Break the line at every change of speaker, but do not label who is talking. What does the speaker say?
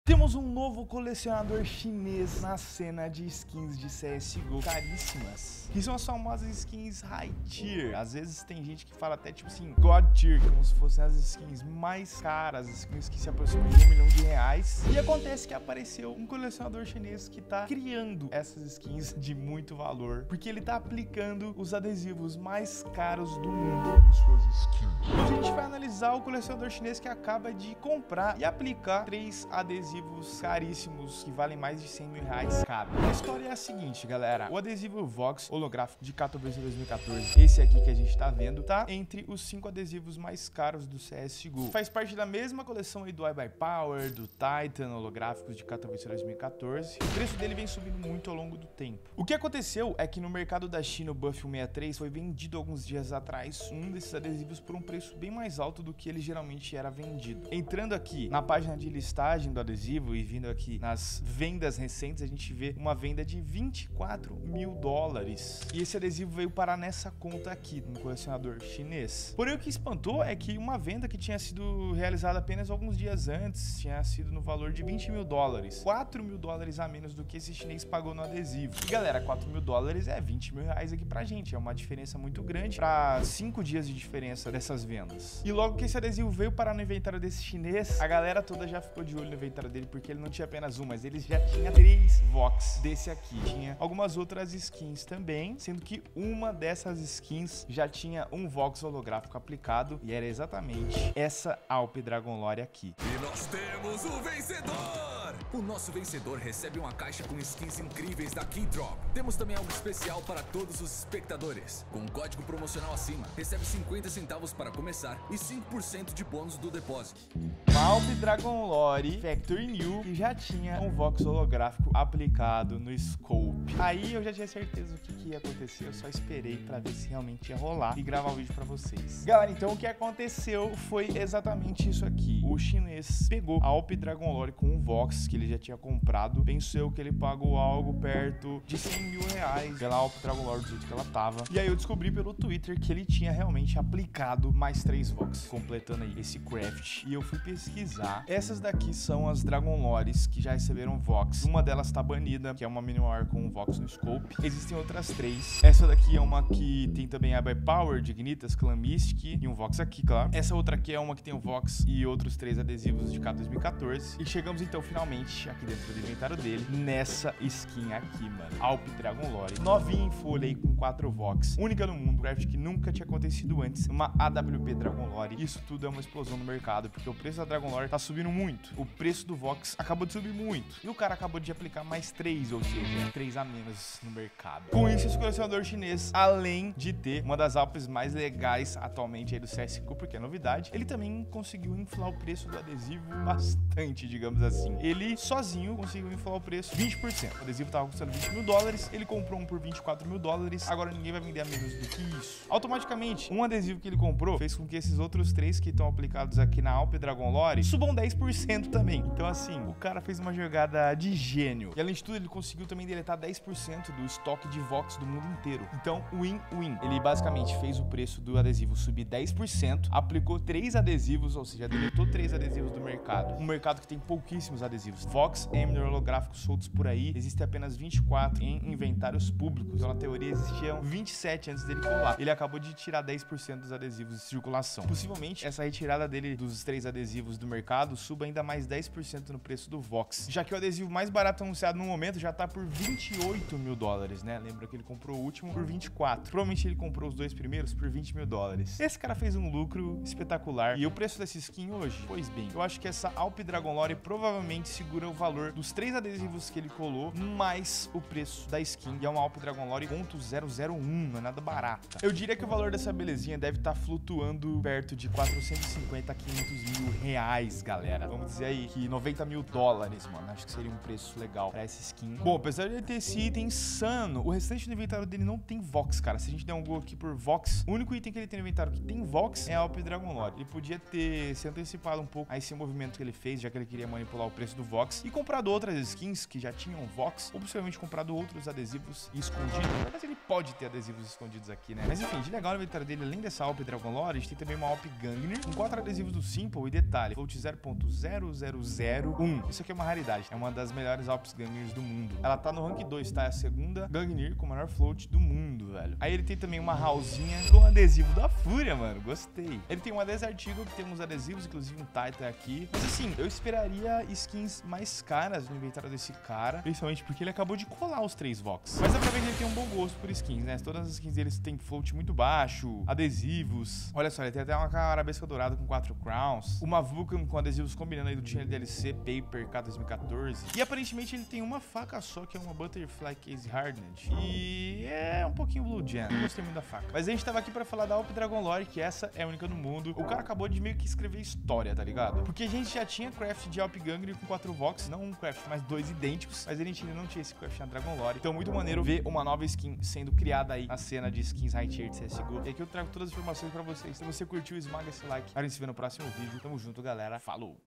Temos um novo colecionador chinês na cena de skins de CSGO caríssimas, que são as famosas skins High Tier. Às vezes tem gente que fala até tipo assim, God Tier, como se fossem as skins mais caras, as skins que se aproximam de R$1 milhão. E acontece que apareceu um colecionador chinês que tá criando essas skins de muito valor, porque ele tá aplicando os adesivos mais caros do mundo em suas skins. Hoje a gente vai analisar o colecionador chinês que acaba de comprar e aplicar 3 adesivos caríssimos que valem mais de R$100 mil cada. A história é a seguinte, galera. O adesivo Vox holográfico de Katowice 2014, esse aqui que a gente tá vendo, tá entre os 5 adesivos mais caros do CSGO. Faz parte da mesma coleção aí do iBuyPower, do Titan holográficos de Katowice 2014. O preço dele vem subindo muito ao longo do tempo. O que aconteceu é que no mercado da China, o Buff 163 foi vendido alguns dias atrás um desses adesivos por um preço bem mais alto do que ele geralmente era vendido. Entrando aqui na página de listagem do adesivo e vindo aqui nas vendas recentes, a gente vê uma venda de $24 mil. E esse adesivo veio parar nessa conta aqui, no colecionador chinês. Porém, o que espantou é que uma venda que tinha sido realizada apenas alguns dias antes tinha sido no valor de $20 mil. $4 mil a menos do que esse chinês pagou no adesivo. E galera, $4 mil é R$20 mil aqui pra gente. É uma diferença muito grande pra 5 dias de diferença dessas vendas. E logo que esse adesivo veio parar no inventário desse chinês, a galera toda já ficou de olho no inventário dele, porque ele não tinha apenas um, mas ele já tinha 3 Vox desse aqui. Tinha algumas outras skins também, sendo que uma dessas skins já tinha um Vox holográfico aplicado, e era exatamente essa Alp Dragon Lore aqui.
E nós temos o vencedor! O nosso vencedor recebe uma caixa com skins incríveis da Keydrop. Temos também algo especial para todos os espectadores. Com um código promocional acima, recebe 50 centavos para começar e 5% de bônus do depósito.
Alp Dragon Lore Factory New, que já tinha um Vox holográfico aplicado no scope. Aí eu já tinha certeza do que ia acontecer, eu só esperei pra ver se realmente ia rolar e gravar o vídeo pra vocês. Galera, então o que aconteceu foi exatamente isso aqui. O chinês pegou a Alp Dragon Lore com um Vox que ele já tinha comprado, pensou que ele pagou algo perto de R$100 mil pela Alp Dragon Lore do jeito que ela tava. E aí eu descobri pelo Twitter que ele tinha realmente aplicado mais 3 Vox, completando aí esse craft. E eu fui pesquisar. Essas daqui são as Dragon Lores que já receberam Vox. Uma delas tá banida, que é uma Miniwar com um Vox no scope. Existem outras 3. Essa daqui é uma que tem também a iBuyPower, Dignitas, Clan Mystic e um Vox aqui, claro. Essa outra aqui é uma que tem o Vox e outros 3 adesivos de K 2014. E chegamos então finalmente aqui dentro do inventário dele, nessa skin aqui, mano. Alp Dragon Lore. Novinha em folha aí com 4 Vox. Única no mundo, craft que nunca tinha acontecido antes. Uma AWP Dragon Lore. Isso tudo é uma explosão no mercado, porque o preço da Dragon Lore tá subindo muito. O preço do Vox acabou de subir muito. E o cara acabou de aplicar mais 3, ou seja, 3 a menos no mercado. Com isso, esse colecionador chinês, além de ter uma das Alpes mais legais atualmente aí do CSGO, porque é novidade, ele também conseguiu inflar o preço do adesivo bastante, digamos assim. Ele sozinho conseguiu inflar o preço 20%. O adesivo tava custando $20 mil, ele comprou um por $24 mil, agora ninguém vai vender a menos do que isso. Automaticamente, um adesivo que ele comprou fez com que esses outros 3 que estão aplicados aqui na Alp Dragon Lore subam 10% também. Então assim, o cara fez uma jogada de gênio. E além de tudo, ele conseguiu também deletar 10% do estoque de Vox do mundo inteiro. Então, win-win. Ele basicamente fez o preço do adesivo subir 10%, aplicou 3 adesivos, ou seja, deletou 3 adesivos do mercado. Um mercado que tem pouquíssimos adesivos. Vox Eminer holográficos soltos por aí, existem apenas 24 em inventários públicos. Então, na teoria, existiam 27 antes dele colar. Ele acabou de tirar 10% dos adesivos de circulação. Possivelmente, essa retirada dele dos 3 adesivos do mercado suba ainda mais 10% no preço do Vox, já que o adesivo mais barato anunciado no momento já tá por $28 mil, né? Lembra que ele comprou o último por 24. Provavelmente ele comprou os 2 primeiros por $20 mil. Esse cara fez um lucro espetacular. E o preço dessa skin hoje? Pois bem, eu acho que essa Alp Dragon Lore provavelmente segura o valor dos 3 adesivos que ele colou, mais o preço da skin. E é uma Alp Dragon Lore .001, não é nada barata. Eu diria que o valor dessa belezinha deve estar flutuando perto de 450 a 500 mil reais, galera. Vamos dizer aí que $90 mil, mano. Acho que seria um preço legal pra essa skin. Bom, apesar de ele ter esse item insano, o restante do inventário dele não tem Vox, cara. Se a gente der um gol aqui por Vox, o único item que ele tem no inventário que tem Vox é a Alp Dragon Lore. Ele podia ter se antecipado um pouco a esse movimento que ele fez, já que ele queria manipular o preço do Vox. Vox e comprado outras skins que já tinham Vox, ou possivelmente comprado outros adesivos e escondido. Mas ele pode ter adesivos escondidos aqui, né? Mas enfim, de legal no inventário dele, além dessa Alp Dragon Lore, a gente tem também uma Alp Gangnir com 4 adesivos do Simple e detalhe, Float 0.0001. Isso aqui é uma raridade, é uma das melhores Alps Gangnirs do mundo. Ela tá no rank 2, tá? É a segunda Gangnir com o maior float do mundo, velho. Aí ele tem também uma Hallzinha com adesivo da Fúria, mano. Gostei. Ele tem uma Desert Eagle que tem uns adesivos, inclusive um Titan aqui. Mas assim, eu esperaria skins mais caras no inventário desse cara, principalmente porque ele acabou de colar os 3 Vox. Mas dá pra ver que ele tem um bom gosto por skins, né? Todas as skins deles têm float muito baixo, adesivos. Olha só, ele tem até uma arabesca dourada com 4 crowns, uma Vulcan com adesivos combinando aí do Channel DLC Paper K2014. E aparentemente ele tem uma faca só, que é uma Butterfly Case Hardened. E é um pouquinho Blue Gem. Não gostei muito da faca. Mas a gente tava aqui pra falar da Alp Dragon Lore, que essa é a única no mundo. O cara acabou de meio que escrever história, tá ligado? Porque a gente já tinha craft de Alp Gangnir com 4 Vox, não um craft, mas 2 idênticos. Mas a gente ainda não tinha esse craft na Dragon Lore. Então muito maneiro ver uma nova skin sendo criada aí na cena de skins high tier de CSGO. E aqui eu trago todas as informações pra vocês. Se você curtiu, esmaga esse like. A gente se vê no próximo vídeo. Tamo junto, galera. Falou!